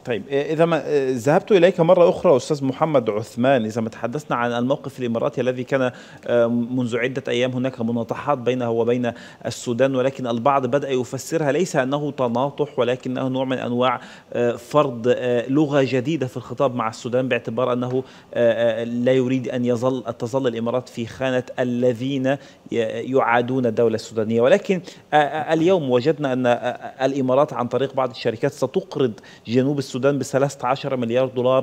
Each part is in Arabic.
طيب، إذا ما ذهبت إليك مرة أخرى أستاذ محمد عثمان، إذا ما تحدثنا عن الموقف الإماراتي الذي كان منذ عدة أيام هناك مناطحات بينه وبين السودان، ولكن البعض بدأ يفسرها ليس أنه تناطح ولكنه نوع من أنواع فرض لغة جديدة في الخطاب مع السودان، باعتبار أنه لا يريد أن تظل الإمارات في خانة الذين يعادون الدولة السودانية. ولكن اليوم وجدنا أن الإمارات عن طريق بعض الشركات ستقرض جنوب السودان ب13 مليار دولار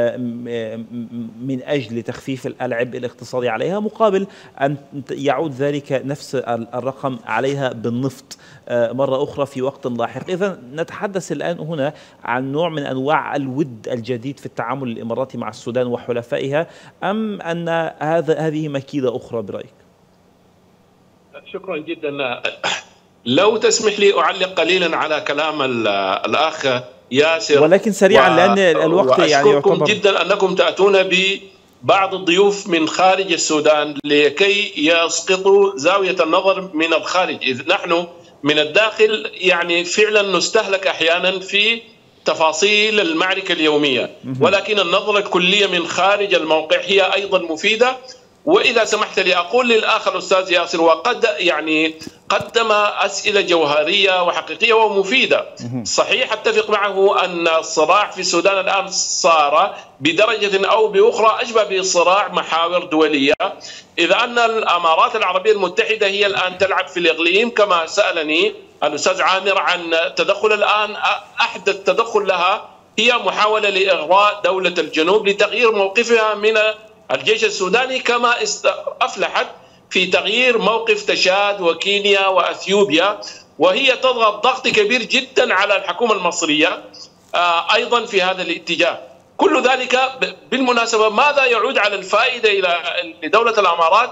من أجل تخفيف العبء الاقتصادي عليها، مقابل أن يعود ذلك نفس الرقم عليها بالنفط مرة أخرى في وقت لاحق. إذا نتحدث الآن هنا عن نوع من أنواع الود الجديد في التعامل الإماراتي مع السودان وحلفائها، أم أن هذه مكيدة أخرى برأيك؟ شكرا جدا. لو تسمح لي أعلق قليلا على كلام الأخ ياسر، ولكن سريعا لأن الوقت يعني يعتبر جدا أنكم تأتون ببعض الضيوف من خارج السودان لكي يسقطوا زاوية النظر من الخارج، إذ نحن من الداخل يعني فعلا نستهلك أحيانا في تفاصيل المعركة اليومية، ولكن النظرة الكلية من خارج الموقع هي أيضا مفيدة. وإذا سمحت لي أقول للأخ الأستاذ ياسر، وقد يعني قدم أسئلة جوهرية وحقيقية ومفيدة. صحيح أتفق معه أن الصراع في السودان الآن صار بدرجة أو بأخرى أشبه بصراع محاور دولية، إذ أن الإمارات العربية المتحدة هي الآن تلعب في الإقليم، كما سألني الأستاذ عامر عن تدخل الآن. أحدث تدخل لها هي محاولة لإغراء دولة الجنوب لتغيير موقفها من الجيش السوداني، كما أفلحت في تغيير موقف تشاد وكينيا وأثيوبيا، وهي تضغط ضغط كبير جدا على الحكومة المصرية أيضا في هذا الاتجاه. كل ذلك بالمناسبة ماذا يعود على الفائدة لدولة الإمارات؟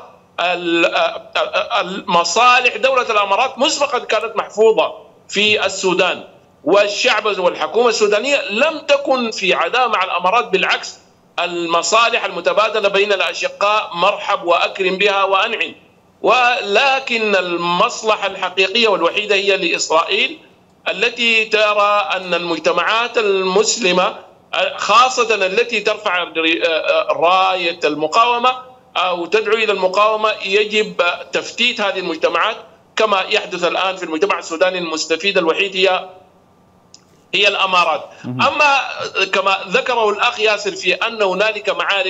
المصالح دولة الإمارات مسبقا كانت محفوظة في السودان، والشعب والحكومة السودانية لم تكن في عداء مع الإمارات، بالعكس المصالح المتبادلة بين الأشقاء مرحب وأكرم بها وأنعم. ولكن المصلحة الحقيقية والوحيدة هي لإسرائيل، التي ترى أن المجتمعات المسلمة خاصة التي ترفع راية المقاومة أو تدعو إلى المقاومة يجب تفتيت هذه المجتمعات، كما يحدث الآن في المجتمع السوداني. المستفيد الوحيد هي الأمارات. أما كما ذكره الأخ ياسر في أن هنالك معارك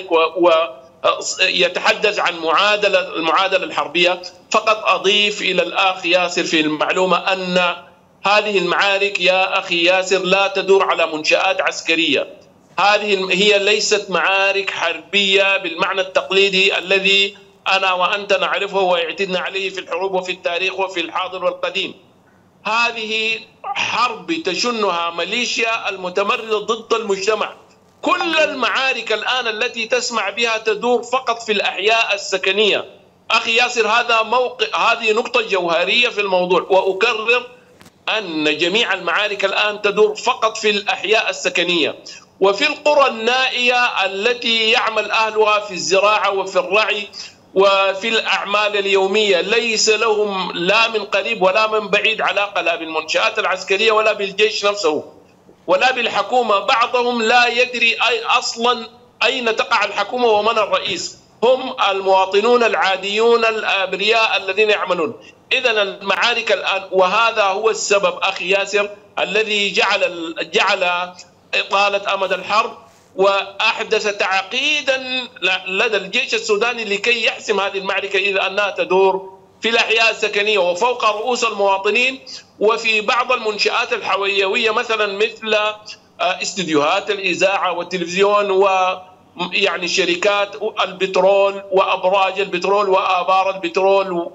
ويتحدث عن المعادلة الحربية، فقط أضيف إلى الأخ ياسر في المعلومة أن هذه المعارك يا أخي ياسر لا تدور على منشآت عسكرية. هذه هي ليست معارك حربية بالمعنى التقليدي الذي أنا وأنت نعرفه واعتدنا عليه في الحروب وفي التاريخ وفي الحاضر والقديم. هذه حرب تشنها ميليشيا المتمردة ضد المجتمع. كل المعارك الآن التي تسمع بها تدور فقط في الأحياء السكنية. أخي ياسر، هذه نقطة جوهرية في الموضوع، وأكرر أن جميع المعارك الآن تدور فقط في الأحياء السكنية، وفي القرى النائية التي يعمل أهلها في الزراعة وفي الرعي وفي الأعمال اليومية، ليس لهم لا من قريب ولا من بعيد علاقة لا بالمنشآت العسكرية ولا بالجيش نفسه ولا بالحكومة. بعضهم لا يدري أصلا أين تقع الحكومة ومن الرئيس، هم المواطنون العاديون الأبرياء الذين يعملون. إذن المعارك الآن، وهذا هو السبب أخي ياسر الذي جعل إطالة أمد الحرب وأحدث تعقيدا لدى الجيش السوداني لكي يحسم هذه المعركة، إذا أنها تدور في الأحياء السكنية وفوق رؤوس المواطنين وفي بعض المنشآت الحيوية، مثلا مثل استديوهات الإذاعة والتلفزيون ويعني شركات البترول وأبراج البترول وآبار البترول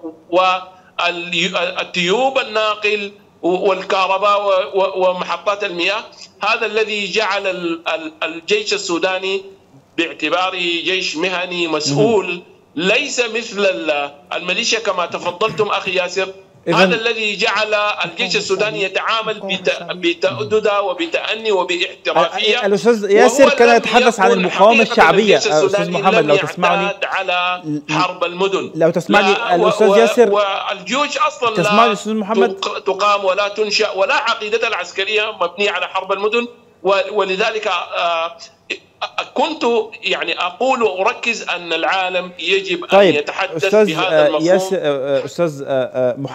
والتيوب الناقل والكهرباء ومحطات المياه. هذا الذي جعل الجيش السوداني باعتباره جيش مهني مسؤول ليس مثل الميليشيا كما تفضلتم أخي ياسر، هذا الذي جعل الجيش السوداني يتعامل بتأددة وبتأني وباحترافية. الأستاذ ياسر كان يتحدث عن المقاومة الشعبية. أستاذ محمد لو تسمعني على حرب المدن، لو تسمعني الأستاذ ياسر، والجيوش أصلا تسمعني لا أستاذ محمد، تقام ولا تنشأ ولا عقيدتها العسكرية مبنية على حرب المدن، ولذلك كنت يعني أقول وأركز أن العالم يجب أن يتحدث بهذا المفهوم. أستاذ